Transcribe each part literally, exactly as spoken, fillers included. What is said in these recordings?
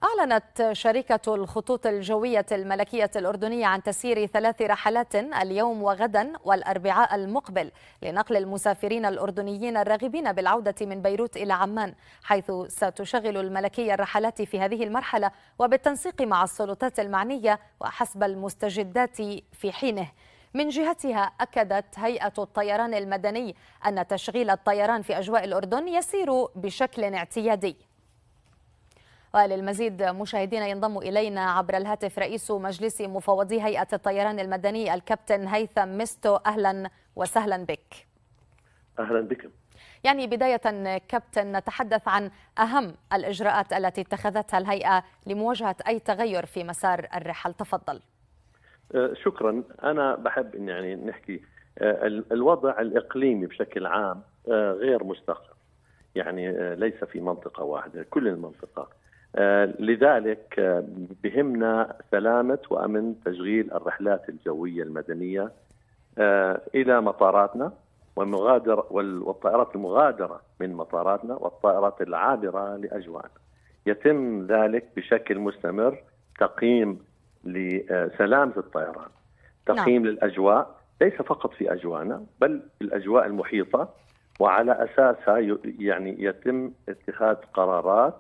أعلنت شركة الخطوط الجوية الملكية الأردنية عن تسيير ثلاث رحلات اليوم وغدا والأربعاء المقبل لنقل المسافرين الأردنيين الراغبين بالعودة من بيروت إلى عمان، حيث ستشغل الملكية الرحلات في هذه المرحلة وبالتنسيق مع السلطات المعنية وحسب المستجدات في حينه. من جهتها أكدت هيئة الطيران المدني أن تشغيل الطيران في أجواء الأردن يسير بشكل اعتيادي. وللمزيد مشاهدينا ينضم إلينا عبر الهاتف رئيس مجلس مفوضي هيئة الطيران المدني الكابتن هيثم مستو. أهلا وسهلا بك. أهلا بكم. يعني بداية كابتن، نتحدث عن أهم الإجراءات التي اتخذتها الهيئة لمواجهة أي تغير في مسار الرحل. تفضل. شكرا. أنا بحب إن يعني نحكي الوضع الإقليمي بشكل عام غير مستقر، يعني ليس في منطقة واحدة، كل المنطقة، لذلك بهمنا سلامة وأمن تشغيل الرحلات الجوية المدنية إلى مطاراتنا والمغادرة والطائرات المغادرة من مطاراتنا والطائرات العابرة لأجوائنا. يتم ذلك بشكل مستمر، تقييم لسلامة الطيران، تقييم نعم. للأجواء، ليس فقط في أجواءنا بل في الأجواء المحيطة، وعلى أساسها يعني يتم اتخاذ قرارات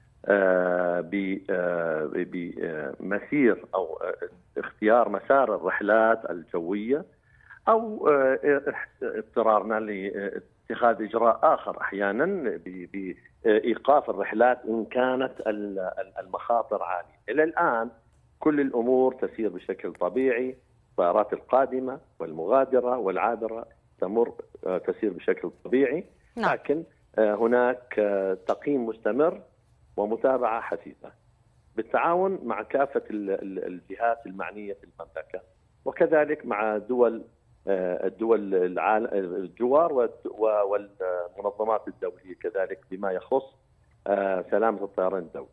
بمسير أو اختيار مسار الرحلات الجوية، أو اضطرارنا لاتخاذ إجراء آخر أحيانا بإيقاف الرحلات إن كانت المخاطر عالية. إلى الآن كل الأمور تسير بشكل طبيعي، الطائرات القادمة والمغادرة والعابرة تمر تسير بشكل طبيعي، لكن هناك تقييم مستمر ومتابعة حثيثة بالتعاون مع كافة الجهات المعنية في المملكة، وكذلك مع دول الدول الجوار والمنظمات الدولية كذلك بما يخص سلامة الطيران الدولي.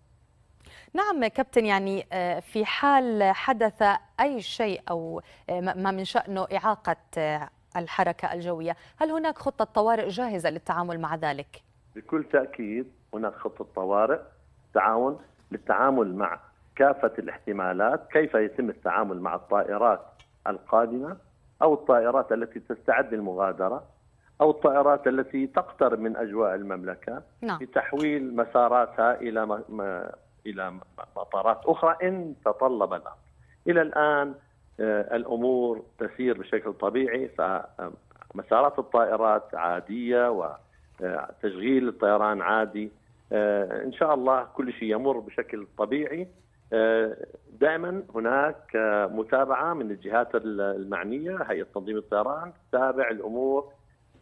نعم كابتن، يعني في حال حدث أي شيء أو ما من شأنه إعاقة الحركة الجوية، هل هناك خطة طوارئ جاهزة للتعامل مع ذلك؟ بكل تأكيد هناك خطة طوارئ تعاون للتعامل مع كافة الاحتمالات، كيف يتم التعامل مع الطائرات القادمة أو الطائرات التي تستعد للمغادرة أو الطائرات التي تقترب من أجواء المملكة نعم. لتحويل مساراتها إلى م... إلى مطارات أخرى إن تطلب الأمر. إلى الآن الأمور تسير بشكل طبيعي، فمسارات الطائرات عادية وتشغيل الطيران عادي، إن شاء الله كل شيء يمر بشكل طبيعي. دائما هناك متابعة من الجهات المعنية، هيئة تنظيم الطيران تتابع الأمور،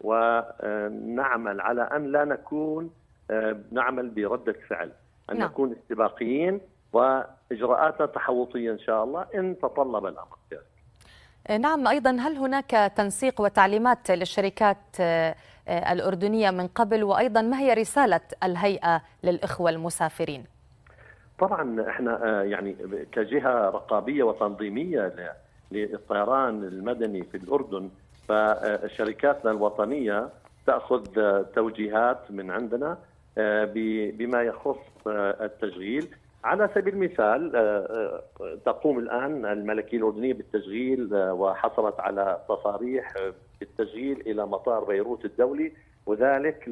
ونعمل على أن لا نكون نعمل بردة فعل، أن نعم. نكون استباقيين وإجراءاتنا تحوطية إن شاء الله إن تطلب الأمر. نعم، أيضا هل هناك تنسيق وتعليمات للشركات الأردنية من قبل، وأيضا ما هي رسالة الهيئة للإخوة المسافرين؟ طبعا احنا يعني كجهة رقابية وتنظيمية للطيران المدني في الأردن، فشركاتنا الوطنية تأخذ توجيهات من عندنا بما يخص التشغيل. على سبيل المثال تقوم الآن الملكية الأردنية بالتشغيل وحصلت على تصاريح بالتشغيل إلى مطار بيروت الدولي، وذلك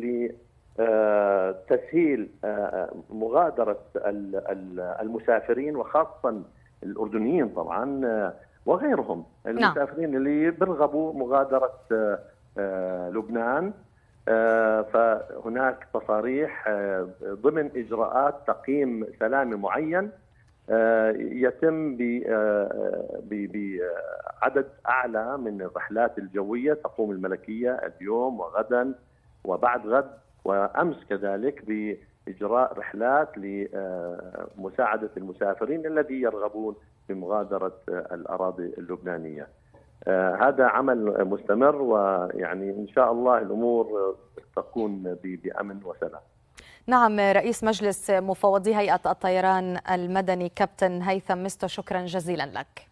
لتسهيل مغادرة المسافرين وخاصة الأردنيين طبعا وغيرهم المسافرين اللي بيرغبوا مغادرة لبنان. فهناك تصاريح ضمن إجراءات تقييم سلامي معين يتم بعدد أعلى من الرحلات الجوية تقوم الملكية اليوم وغدا وبعد غد وأمس كذلك بإجراء رحلات لمساعدة المسافرين الذين يرغبون بمغادرة الأراضي اللبنانية. آه هذا عمل مستمر، ويعني إن شاء الله الأمور تكون بأمن وسلام. نعم، رئيس مجلس مفوضي هيئة الطيران المدني كابتن هيثم مستو، شكرا جزيلا لك.